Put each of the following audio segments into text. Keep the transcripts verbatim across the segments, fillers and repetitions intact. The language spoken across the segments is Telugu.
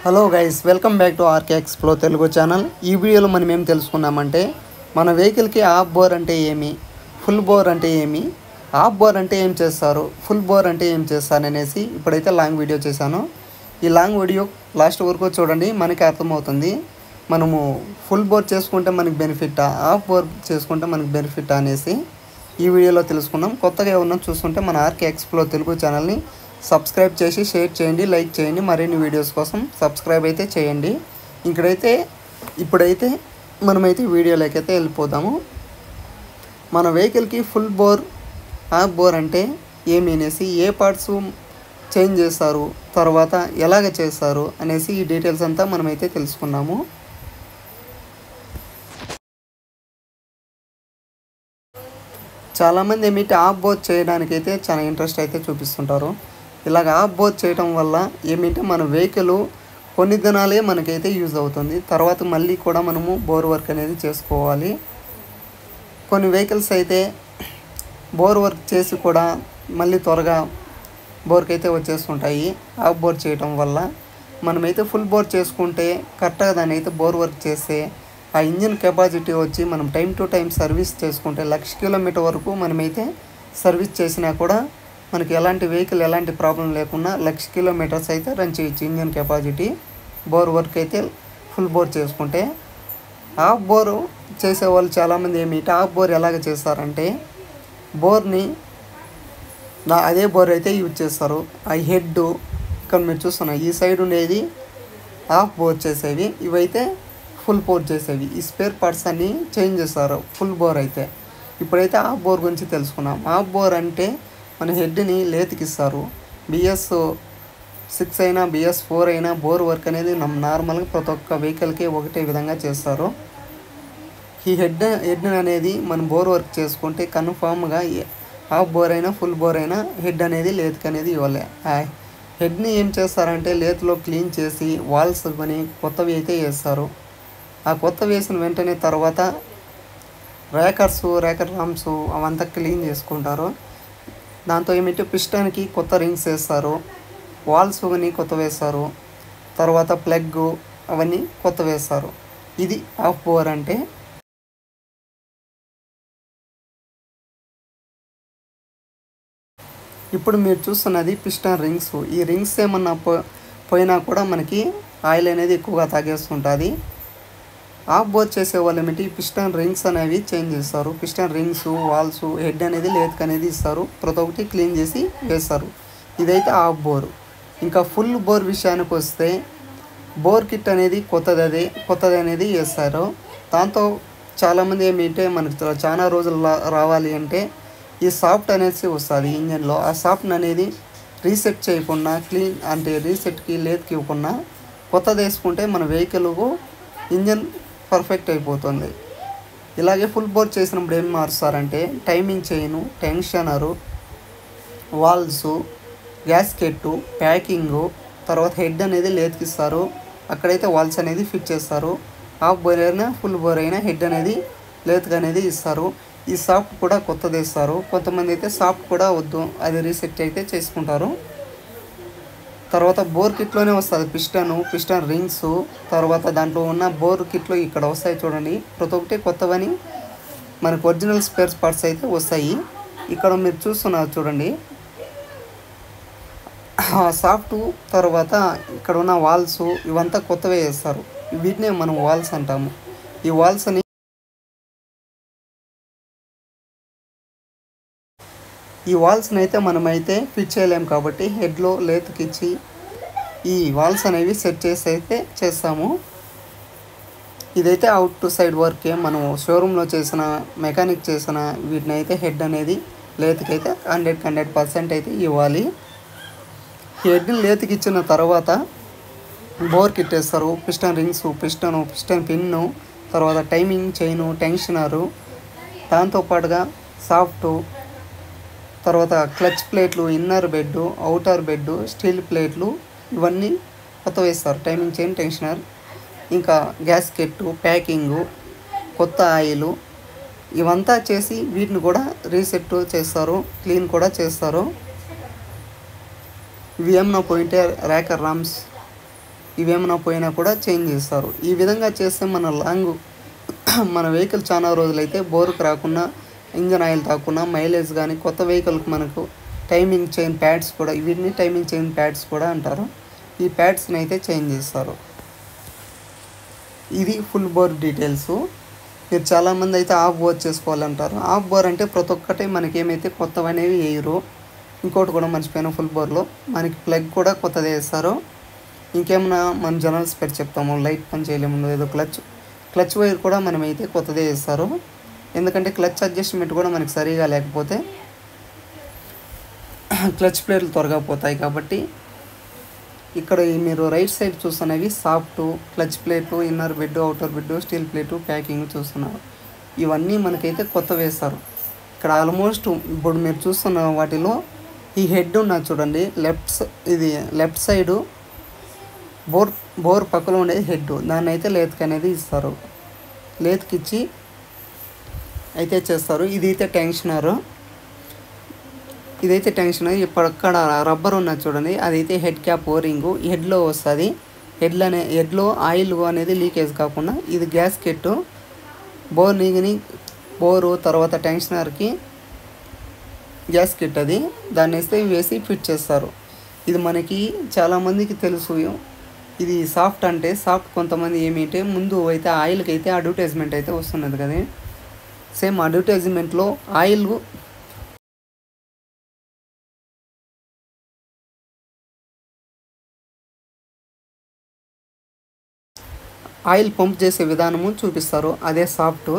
Hello guys, welcome back to RK explo Telugu channel. ఈ వీడియోలో మనం ఏం తెలుసుకున్నామంటే మన వెహికల్కి ఆఫ్ బోర్ అంటే ఏమి, ఫుల్ బోర్ అంటే ఏమి, ఆఫ్ బోర్ అంటే ఏం చేస్తారు, ఫుల్ బోర్ అంటే ఏం చేస్తారు అనేసి ఇప్పుడైతే లాంగ్ వీడియో చేశాను. ఈ లాంగ్ వీడియో లాస్ట్ వరకు చూడండి, మనకి అర్థమవుతుంది. మనము ఫుల్ బోర్ చేసుకుంటే మనకి బెనిఫిటా, ఆఫ్ బోర్ చేసుకుంటే మనకి బెనిఫిటా అనేసి ఈ వీడియోలో తెలుసుకున్నాం. కొత్తగా ఏమన్నా చూస్తుంటే మన ఆర్కే ఎక్స్ప్లో తెలుగు ఛానల్ని సబ్స్క్రైబ్ చేసి షేర్ చేయండి, లైక్ చేయండి. మరిన్ని వీడియోస్ కోసం సబ్స్క్రైబ్ అయితే చేయండి. ఇక్కడైతే ఇప్పుడైతే మనమైతే వీడియోలోకి అయితే వెళ్ళిపోదాము. మన వెహికల్కి ఫుల్ బోర్, హాఫ్ బోర్ అంటే ఏమి అనేసి, ఏ పార్ట్స్ చేంజ్ చేస్తారు, తర్వాత ఎలాగ చేస్తారు అనేసి ఈ డీటెయిల్స్ అంతా మనమైతే తెలుసుకున్నాము. చాలామంది ఏమిటి ఆఫ్ బోర్ చేయడానికైతే చాలా ఇంట్రెస్ట్ అయితే చూపిస్తుంటారు. ఇలాగ ఆఫ్ బోర్ చేయడం వల్ల ఏమిటంటే మన వెహికల్ కొన్ని దినాలే మనకైతే యూజ్ అవుతుంది. తర్వాత మళ్ళీ కూడా మనము బోర్ వర్క్ అనేది చేసుకోవాలి. కొన్ని వెహికల్స్ అయితే బోర్ వర్క్ చేసి కూడా మళ్ళీ త్వరగా బోర్కి అయితే వచ్చేస్తుంటాయి. ఆఫ్ బోర్ చేయడం వల్ల మనమైతే ఫుల్ బోర్ చేసుకుంటే కరెక్ట్గా దాన్ని అయితే బోర్ వర్క్ చేస్తే ఆ ఇంజిన్ కెపాసిటీ వచ్చి మనం టైం టు టైం సర్వీస్ చేసుకుంటే లక్ష కిలోమీటర్ వరకు మనమైతే సర్వీస్ చేసినా కూడా మనకి ఎలాంటి వెహికల్ ఎలాంటి ప్రాబ్లం లేకుండా లక్ష కిలోమీటర్స్ అయితే రన్ చేయొచ్చు. ఇంజిన్ కెపాసిటీ బోర్ వర్క్ అయితే ఫుల్ బోర్ చేసుకుంటే. ఆఫ్ బోర్ చేసేవాళ్ళు చాలామంది ఏమిటి ఆఫ్ బోర్ ఎలాగ చేస్తారంటే బోర్ని అదే బోర్ అయితే యూజ్ చేస్తారు. ఆ హెడ్ ఇక్కడ మీరు చూస్తున్నారు, ఈ సైడ్ ఉండేది ఆఫ్ బోర్ చేసేవి, ఇవైతే ఫుల్ బోర్ చేసేవి. ఈ స్పేర్ పార్ట్స్ అన్నీ చేంజ్ చేస్తారు ఫుల్ బోర్ అయితే. ఇప్పుడైతే ఆఫ్ బోర్ గురించి తెలుసుకున్నాం. ఆఫ్ బోర్ అంటే మన హెడ్ని లేతికిస్తారు. బిఎస్ సిక్స్ అయినా బిఎస్ ఫోర్ అయినా బోర్ వర్క్ అనేది నార్మల్గా ప్రతి ఒక్క వెహికల్కి ఒకటే విధంగా చేస్తారు. ఈ హెడ్ హెడ్ అనేది మనం బోర్ వర్క్ చేసుకుంటే కన్ఫామ్గా హాఫ్ బోర్ అయినా ఫుల్ బోర్ అయినా హెడ్ అనేది లేతికి అనేది ఇవ్వాలి. ఆ హెడ్ని ఏం చేస్తారంటే లేతిలో క్లీన్ చేసి వాల్స్ కొని కొత్తవి అయితే వేస్తారు. ఆ కొత్త వేసిన వెంటనే తర్వాత ర్యాకర్స్ ర్యాకర్ రామ్స్ అవంతా క్లీన్ చేసుకుంటారు. దాంతో ఏమిటి పిస్టన్కి కొత్త రింగ్స్ వేస్తారు, వాల్స్ అవన్నీ కొత్త వేస్తారు, తర్వాత ప్లగ్ అవన్నీ కొత్త వేస్తారు. ఇది ఆఫ్ బోర్ అంటే. ఇప్పుడు మీరు చూస్తున్నది పిస్టన్ రింగ్స్. ఈ రింగ్స్ ఏమన్నా పో పోయినా కూడా మనకి ఆయిల్ అనేది ఎక్కువగా తాగేస్తుంటుంది. ఆఫ్ బోర్ చేసే వాళ్ళు ఏమిటి పిస్టన్ రింగ్స్ అనేవి చేంజ్ చేస్తారు. పిస్టన్ రింగ్స్, వాల్స్, హెడ్ అనేది లేత్ అనేది ఇస్తారు, ప్రతి ఒక్కటి క్లీన్ చేసి వేస్తారు. ఇదైతే ఆఫ్ బోర్. ఇంకా ఫుల్ బోర్ విషయానికి వస్తే బోర్ కిట్ అనేది కొత్తది అదే కొత్తది అనేది వేస్తారు. దాంతో చాలామంది ఏమిటంటే మనకి చాలా రోజులు రావాలి అంటే ఈ సాఫ్ట్ అనేది వస్తుంది ఇంజన్లో. ఆ సాఫ్ట్ అనేది రీసెట్ చేయకుండా క్లీన్ అంటే రీసెట్కి లేత్కి ఇవ్వకుండా కొత్తది వేసుకుంటే మన వెహికల్కు ఇంజన్ పర్ఫెక్ట్ అయిపోతుంది. ఇలాగే ఫుల్ బోర్ చేసినప్పుడు ఏం మారుస్తారంటే timing chain, tensioner, valves, gasket, packing, తర్వాత హెడ్ అనేది లేతికిస్తారు. అక్కడైతే వాల్స్ అనేది ఫిట్ చేస్తారు. హాఫ్ బోర్ అయినా ఫుల్ బోర్ అయినా హెడ్ అనేది లేత్ అనేది ఇస్తారు. ఈ సాఫ్ట్ కూడా కొత్తది ఇస్తారు. కొంతమంది అయితే సాఫ్ట్ కూడా వద్దు, అది రీసెట్ అయితే చేసుకుంటారు. తర్వాత బోర్ కిట్లోనే వస్తుంది పిస్టను, పిస్టన్ రింగ్స్, తర్వాత దాంట్లో ఉన్న బోర్ కిట్లో ఇక్కడ వస్తాయి చూడండి. ప్రతి ఒక్కటి కొత్తవని మనకు ఒరిజినల్ స్పేర్ పార్ట్స్ అయితే వస్తాయి. ఇక్కడ మీరు చూస్తున్నారు చూడండి, సాఫ్ట్ తర్వాత ఇక్కడ ఉన్న వాల్స్ ఇవంతా కొత్తవే వేస్తారు. వీటినే మనం వాల్స్ అంటాము. ఈ వాల్స్ అని ఈ వాల్స్ని అయితే మనమైతే ఫిట్ చేయలేము కాబట్టి హెడ్లో లేతకిచ్చి ఈ వాల్స్ అనేవి సెట్ చేసి అయితే చేస్తాము. ఇదైతే అవుట్ టు సైడ్ వర్కే. మనం షోరూంలో చేసిన మెకానిక్ చేసిన వీటిని అయితే హెడ్ అనేది లేతకైతే హండ్రెడ్ హండ్రెడ్ పర్సెంట్ అయితే ఇవ్వాలి. హెడ్ని లేతకి ఇచ్చిన తర్వాత బోర్ కిట్టేస్తారు. Piston rings, piston, piston pin, తర్వాత టైమింగ్ చైను, టెన్షనరు, దాంతోపాటుగా సాఫ్ట్, తర్వాత క్లచ్ ప్లేట్లు, inner bed, outer bed, steel ప్లేట్లు ఇవన్నీ కొత్త వేస్తారు. టైమింగ్ చైన్, టెన్షనర్, ఇంకా గ్యాస్కెట్టు, ప్యాకింగు, కొత్త ఆయిలు ఇవంతా చేసి వీటిని కూడా రీసెట్ చేస్తారు, క్లీన్ కూడా చేస్తారు. విఎంనో పోయింటే ర్యాకర్ రామ్స్ ఇవేమైనా పోయినా కూడా చేంజ్ చేస్తారు. ఈ విధంగా చేస్తే మన లాంగ్ మన వెహికల్ చాలా రోజులైతే బోరుకు రాకుండా, ఇంజన్ ఆయిల్ తాకుండా, మైలేజ్ కానీ కొత్త వెహికల్కి మనకు టైమింగ్ చైన్ ప్యాడ్స్ కూడా, వీటిని టైమింగ్ చైన్ ప్యాడ్స్ కూడా అంటారు. ఈ ప్యాడ్స్ని అయితే చేంజ్ చేస్తారు. ఇది ఫుల్ బోర్ డీటెయిల్స్. మీరు చాలామంది అయితే ఆఫ్ బోర్ చేసుకోవాలంటారు. ఆఫ్ బోర్ అంటే ప్రతి ఒక్కటి మనకి ఏమైతే కొత్తవి అనేవి వేయరు. ఇంకోటి కూడా మర్చిపోయిన, ఫుల్ బోర్లో మనకి ప్లగ్ కూడా కొత్తది వేస్తారు. ఇంకేమైనా మన జనరల్ స్పేర్ చెప్తాము, లైట్ పని చేయలేము, ఏదో క్లచ్ క్లచ్ వైర్ కూడా మనమైతే కొత్తదే వేస్తారు. ఎందుకంటే క్లచ్ అడ్జస్ట్మెంట్ కూడా మనకి సరిగా లేకపోతే క్లచ్ ప్లేట్లు త్వరగా పోతాయి. కాబట్టి ఇక్కడ మీరు రైట్ సైడ్ చూస్తున్నవి shaft clutch plate, inner bed, outer bed, steel plate, packing చూస్తున్నారు. ఇవన్నీ మనకైతే కొత్త వేస్తారు. ఇక్కడ ఆల్మోస్ట్ ఇప్పుడు మీరు చూస్తున్న వాటిలో ఈ హెడ్ ఉన్నది చూడండి, లెఫ్ట్ ఇది లెఫ్ట్ సైడు బోర్ బోర్ పక్కలో ఉండే హెడ్, దాన్ని అయితే లేత్కి అనేది ఇస్తారు. లేత్కి ఇచ్చి అయితే చేస్తారు. ఇది అయితే టెన్షనరు, ఇదైతే టెన్షనర్. ఇప్పుడు అక్కడ రబ్బర్ ఉన్నది చూడండి, అదైతే హెడ్ క్యాప్ ఓరింగు హెడ్లో వస్తుంది. హెడ్లో అనే హెడ్లో ఆయిల్ అనేది లీకేజ్ కాకుండా ఇది గ్యాస్ కెట్టు బోర్ నీగిని బోరు తర్వాత టెన్షనర్కి గ్యాస్ కిట్ అది, దాన్ని వేస్తే వేసి ఫిట్ చేస్తారు. ఇది మనకి చాలామందికి తెలుసు. ఇది సాఫ్ట్ అంటే సాఫ్ట్ కొంతమంది ఏమిటంటే ముందు అయితే ఆయిల్కి అయితే అడ్వర్టైజ్మెంట్ అయితే వస్తున్నది కదా, సేమ్ అడ్వర్టైజ్మెంట్లో ఆయిల్ ఆయిల్ పంప్ చేసే విధానము చూపిస్తారు, అదే సాఫ్ట్.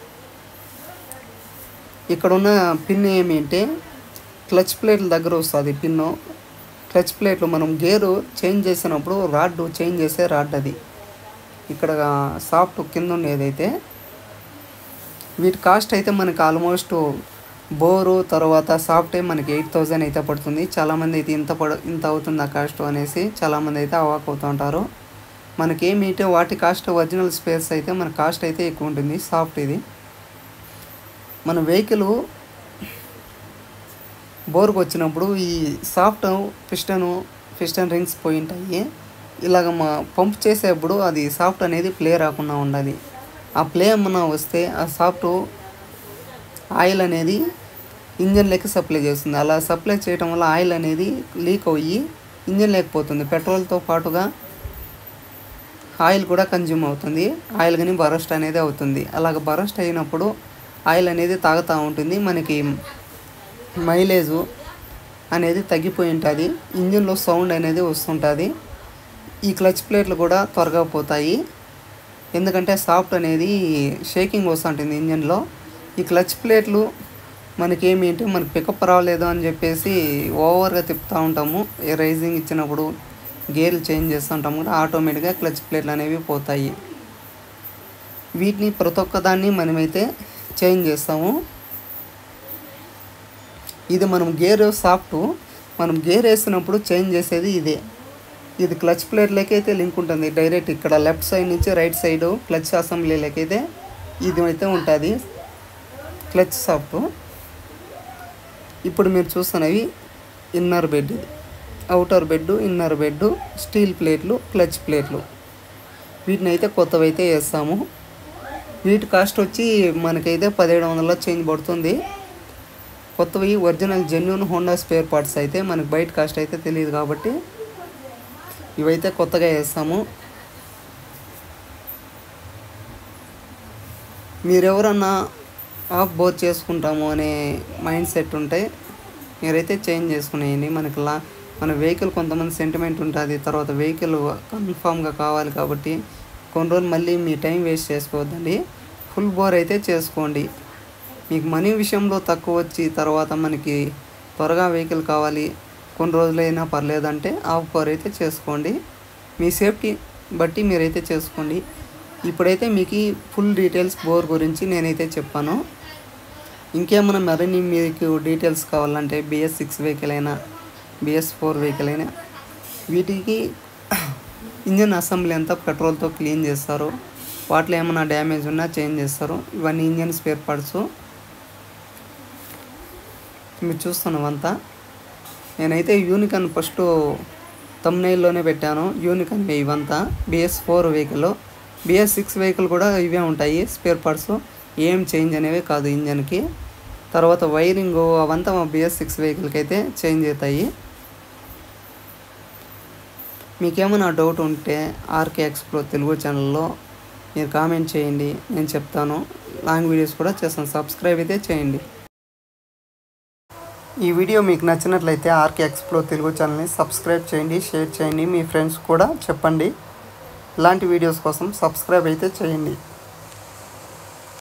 ఇక్కడ ఉన్న పిన్ ఏమిటంటే క్లచ్ ప్లేట్ల దగ్గర వస్తుంది పిన్ను. క్లచ్ ప్లేట్లు మనం గేరు చేంజ్ చేసినప్పుడు రాడ్ చేంజ్ చేసే రాడ్ అది. ఇక్కడ సాఫ్ట్ కింద ఉండేదైతే వీటి కాస్ట్ అయితే మనకి ఆల్మోస్ట్ బోరు తర్వాత సాఫ్ట్ మనకి ఎయిట్ థౌజండ్ అయితే పడుతుంది. చాలామంది అయితే ఇంత పడ ఇంత అవుతుందా కాస్ట్ అనేసి చాలామంది అయితే అవాక్ అవుతూ ఉంటారు. మనకి ఏమిటంటే వాటి కాస్ట్ ఒరిజినల్ స్పేస్ అయితే మన కాస్ట్ అయితే ఎక్కువ ఉంటుంది. సాఫ్ట్ ఇది మన వెహికల్ బోర్కు వచ్చినప్పుడు ఈ సాఫ్ట్ పిస్టన్ పిస్టన్ రింగ్స్ పోయి ఉంటాయి. ఇలాగ మా పంప్ చేసేప్పుడు అది సాఫ్ట్ అనేది ప్లే రాకుండా ఉండాలి. ఆ ప్లే ఏమన్నా వస్తే ఆ సాఫ్ట్ ఆయిల్ అనేది ఇంజన్ లెక్క సప్లై చేస్తుంది. అలా సప్లై చేయడం వల్ల ఆయిల్ అనేది లీక్ అయ్యి ఇంజన్ లేకపోతుంది. పెట్రోల్తో పాటుగా ఆయిల్ కూడా కన్జ్యూమ్ అవుతుంది. ఆయిల్ కానీ బరస్ట్ అనేది అవుతుంది. అలాగ బరస్ట్ అయినప్పుడు ఆయిల్ అనేది తాగుతూ ఉంటుంది. మనకి మైలేజు అనేది తగ్గిపోయి ఉంటుంది. ఇంజిన్లో సౌండ్ అనేది వస్తుంటుంది. ఈ క్లచ్ ప్లేట్లు కూడా త్వరగా పోతాయి. ఎందుకంటే సాఫ్ట్ అనేది షేకింగ్ వస్తుంటుంది ఇంజన్లో. ఈ క్లచ్ ప్లేట్లు మనకి ఏమిటి మనకి పికప్ రాలేదు అని చెప్పేసి ఓవర్గా తిప్పుతూ ఉంటాము. రైజింగ్ ఇచ్చినప్పుడు గేర్లు చేంజ్ చేస్తుంటాము కూడా ఆటోమేటిక్గా క్లచ్ ప్లేట్లు అనేవి పోతాయి. వీటిని ప్రతి ఒక్క దాన్ని మనమైతే చేంజ్ చేస్తాము. ఇది మనం గేర్ సాఫ్ట్ మనం గేర్ వేసినప్పుడు చేంజ్ చేసేది ఇదే. ఇది క్లచ్ ప్లేట్లకైతే లింక్ ఉంటుంది డైరెక్ట్. ఇక్కడ లెఫ్ట్ సైడ్ నుంచి రైట్ సైడ్ క్లచ్ అసెంబ్లీలకైతే ఇది అయితే ఉంటుంది క్లచ్ సాఫ్ట్. ఇప్పుడు మీరు చూస్తున్నవి inner bed, outer bed, inner bed, steel ప్లేట్లు, క్లచ్ ప్లేట్లు. వీటిని అయితే కొత్తవి అయితే వేస్తాము. వీటి కాస్ట్ వచ్చి మనకైతే పదిహేడు వందల చేంజ్ పడుతుంది. కొత్తవి original genuine Honda spare parts అయితే మనకి బయట కాస్ట్ అయితే తెలియదు కాబట్టి ఇవైతే కొత్తగా వేస్తాము. మీరెవరన్నా ఆఫ్ బోర్ చేసుకుంటాము అనే మైండ్ సెట్ ఉంటే మీరైతే చేంజ్ చేసుకునేయండి. మనకి లా మన వెహికల్ కొంతమంది సెంటిమెంట్ ఉంటుంది. తర్వాత వెహికల్ కన్ఫామ్గా కావాలి కాబట్టి కొన్ని రోజులు మళ్ళీ మీ టైం వేస్ట్ చేసుకోవద్దండి. ఫుల్ బోర్ అయితే చేసుకోండి. మీకు మనీ విషయంలో తక్కువ వచ్చి తర్వాత మనకి త్వరగా వెహికల్ కావాలి కొన్ని రోజులైనా పర్లేదంటే ఆఫ్ బోర్ అయితే చేసుకోండి. మీ సేఫ్టీ బట్టి మీరైతే చేసుకోండి. ఇప్పుడైతే మీకు ఫుల్ డీటెయిల్స్ బోర్ గురించి నేనైతే చెప్పాను. ఇంకేమైనా మరిన్ని మీకు డీటెయిల్స్ కావాలంటే బిఎస్ సిక్స్ వెహికల్ అయినా బిఎస్ ఫోర్ వెహికల్ అయినా వీటికి ఇంజన్ అసెంబ్లీ అంతా పెట్రోల్తో క్లీన్ చేస్తారు. వాటిలో ఏమైనా డ్యామేజ్ ఉన్నా చేంజ్ చేస్తారు. ఇవన్నీ ఇంజన్ స్పేర్ పార్ట్స్ మీరు చూస్తున్నామంతా. నేనైతే యూనికాన్ ఫస్ట్ తమ్నైల్లోనే పెట్టాను యూనిక్ అనేవి ఇవంతా BS four vehicle. BS six vehicle కూడా ఇవే ఉంటాయి స్పేర్ పార్ట్స్, ఏం చేంజ్ అనేవి కాదు ఇంజన్కి. తర్వాత వైరింగ్ అవంతా మా బిఎస్ సిక్స్ వెహికల్కి అయితే చేంజ్ అవుతాయి. మీకేమైనా డౌట్ ఉంటే ఆర్కే ఎక్స్ప్లోర్ తెలుగు ఛానల్లో మీరు కామెంట్ చేయండి, నేను చెప్తాను. లాంగ్ వీడియోస్ కూడా చేస్తాను, సబ్స్క్రైబ్ అయితే చేయండి. ఈ వీడియో మీకు నచ్చినట్లయితే ఆర్కే ఎక్స్ప్లోర్ తెలుగు ఛానల్ని సబ్స్క్రైబ్ చేయండి, షేర్ చేయండి, మీ ఫ్రెండ్స్ కూడా చెప్పండి. ఇలాంటి వీడియోస్ కోసం సబ్స్క్రైబ్ అయితే చేయండి.